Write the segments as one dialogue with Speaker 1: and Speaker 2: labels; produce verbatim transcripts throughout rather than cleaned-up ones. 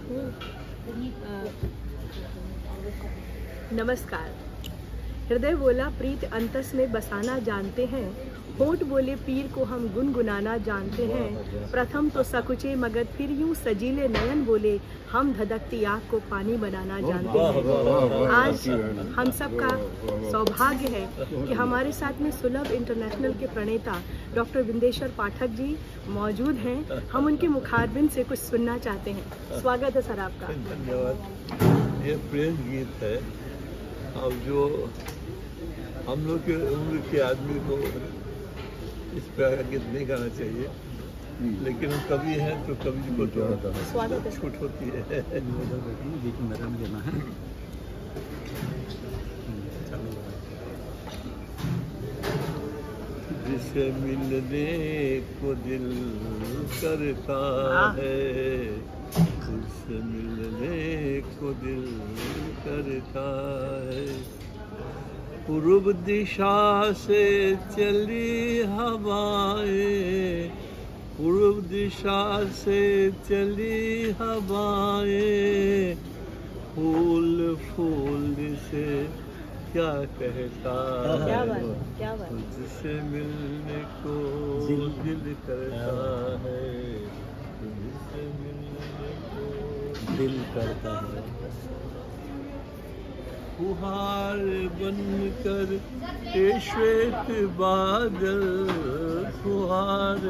Speaker 1: नमस्कार। हृदय बोला प्रीत अंतस में बसाना जानते हैं, होठ बोले पीर को हम गुनगुनाना जानते हैं। प्रथम तो सकुचे मगर फिर यूं सजीले नयन बोले, हम धधकती आँख को पानी बनाना जानते हैं। आज हम सबका सौभाग्य है कि हमारे साथ में सुलभ इंटरनेशनल के प्रणेता डॉक्टर विंदेश्वर पाठक जी मौजूद हैं। हम उनके मुखारबिन से कुछ सुनना चाहते हैं। स्वागत है सर आपका।
Speaker 2: धन्यवाद। ये प्रेम गीत है। अब जो हम लोग के उम्र के आदमी को इस प्रकार गीत नहीं गाना चाहिए, लेकिन हम कवि हैं तो कवि को तो छूट होती है। जिसे मिलने को दिल करता है, जिसे मिलने को दिल करता है। पूर्व दिशा से चली हवाएं, पूर्व दिशा से चली हवाएं, फूल फूल से क्या कहता
Speaker 1: क्या
Speaker 2: है,
Speaker 1: बात, क्या बात।
Speaker 2: जिससे मिलने को दिल करता है, जिससे मिलने को दिल करता है। फुहार बनकर ए श्वेत बादल, फुहार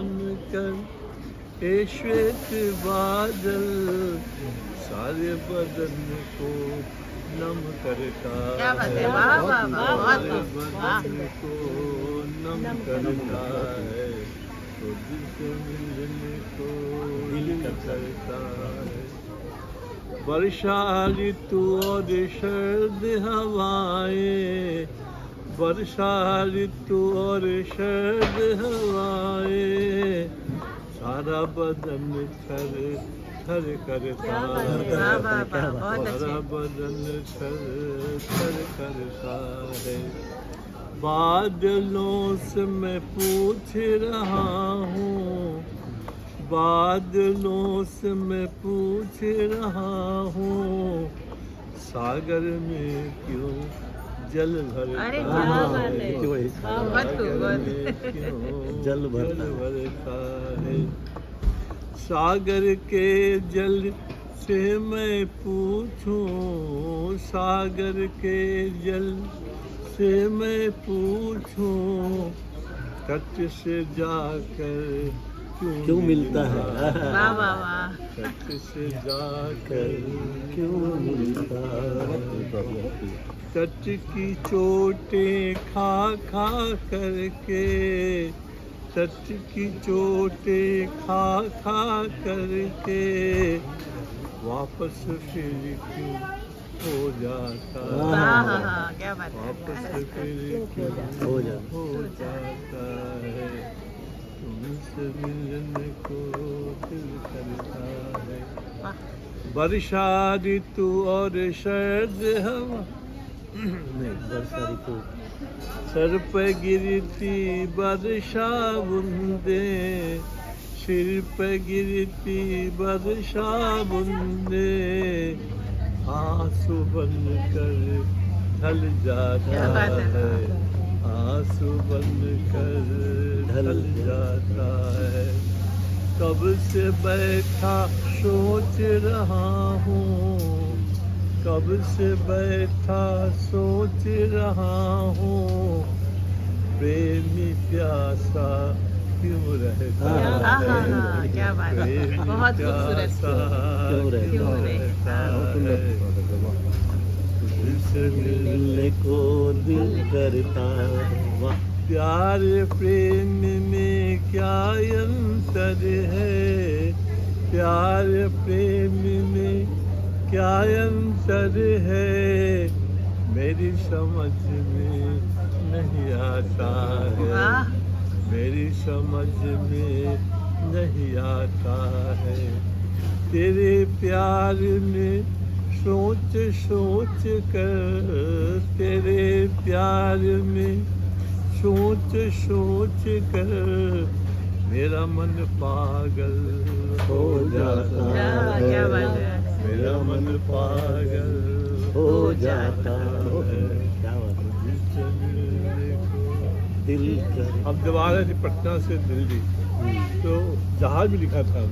Speaker 2: बनकर ए श्वेत बादल, सारे बदन को नम करता है, सारे बदन को नम करता है, तो जिससे मिलने को दिल करता है। वर्षा ऋतु और शरद हवाएं, वर्षा ऋतु और शरद हवाएं, सारा बदन थर थर करता है, सारा बदन थर थर करता है। बादलों से मैं पूछ रहा हूँ, बादलों से मैं पूछ रहा हूँ, सागर में क्यों जल भरता है, सागर में क्यों जल भरता है। सागर के जल से मैं पूछूं, सागर के जल से मैं पूछूं, तट से जाकर क्यों, क्यों मिलता है,
Speaker 3: वाह वाह वाह।
Speaker 2: तट से जाकर क्यों मिलता है। तट की चोटें खा खा करके, तट की चोटें खा खा करके, वापस फिर क्यों हो जाता है,
Speaker 3: क्या बात है।
Speaker 2: वापस फिर क्यों हो जाता है, तुमसे मिलने को दिल करता है। वर्षा ऋतु और शरद हवा, नहीं वर्षा ऋतु, सर पे गिरती वर्षा बूंदे, सिर पे गिरती वर्षा बूंदे, आंसू बनकर ढल जाता है, आंसू बनकर ढल जाता है। कब से बैठा सोच रहा हूँ, कब से बैठा सोच रहा हूँ, प्रेमी प्यासा क्यों रहता है,
Speaker 3: क्या बात है, बहुत खूबसूरत
Speaker 2: क्यों रहता है, तुझसे मिलने को दिल करता है। प्यार प्रेम में क्या अंतर है, प्यार प्रेम में क्या अंतर है, मेरी समझ में नहीं आता है, मेरी समझ में नहीं आता है। तेरे प्यार में सोच सोच कर, तेरे प्यार में सोच सोच कर, मेरा मन पागल हो जाता है।
Speaker 3: क्या बात है।
Speaker 2: पागल
Speaker 4: हो जाता है, क्या बात है।
Speaker 2: मुझसे मिलने को
Speaker 4: दिल कर
Speaker 2: हम जब आ रहे थे पटना से दिल्ली
Speaker 4: हम्म।
Speaker 2: तो जहाज में लिखा था